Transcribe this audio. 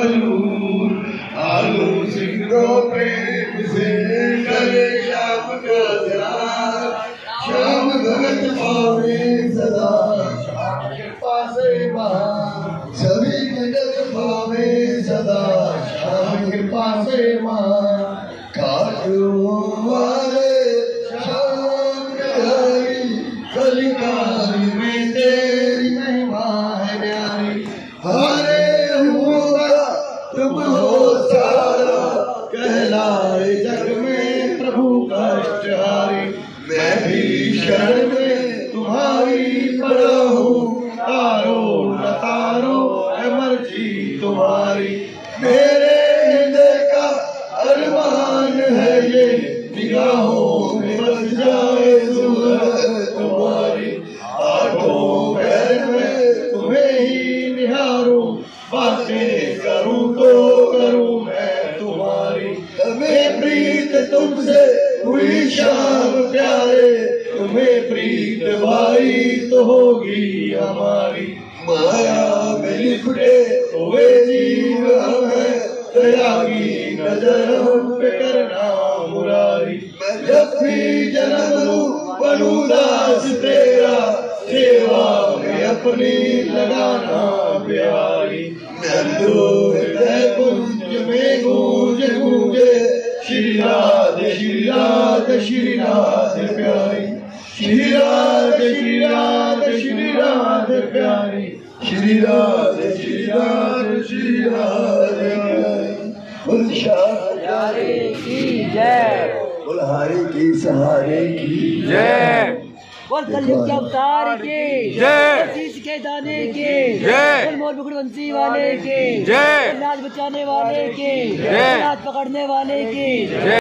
आलू सिंधो प्रेम से करे श्याम का ध्यान, श्याम भगत पावे सदा श्याम कृपा से महान, सभी जगत पावे सदा श्याम कृपा से महान। काटो वाले श्याम हरि कलिकाल में तेरी महिमा है न्यारी, हरे होगा तुम हो सारा कहलाए जग में प्रभु कष्टहारी। मैं भी शरण में तुम्हारी पड़ा हूँ, तारो न तारो है मर्जी तुम्हारी। मेरे हृदय का अरमान है ये निगाहों में बस जाए सूरत तुम्हारी। आठों पैर में तुम्हें ही निहारूं, बातें करूं तो करूं मैं तुम्हारी। तुम्हें प्रीत तुमसे हुई श्याम प्यारे, तुम्हें प्रीत भाई तो होगी हमारी। माया में लिपटे हुए जीव हम हैं, दया की नजर हम पे करना मुरारी। मैं जब भी जन्म लूं बनूं दास तेरा, सेवा में अपनी लगाना प्यारी। नंदो हृदय कुंज में गूंज गूंजे श्री राधे श्री राधे श्री राधे प्यारी। श्री राधे श्री राधे श्री राधे प्यारी, श्री राधे श्री राधे श्री राधे प्यारी। बोल श्याम की जय, बोल हरि की सहारे की जय, बोल कलयुग के अवतार की जय, शीश के दाने की जय, बोल मोर मुकुट बंसी वाले की जय, नाच बचाने वाले की जय, नाच पकड़ने वाले की जय।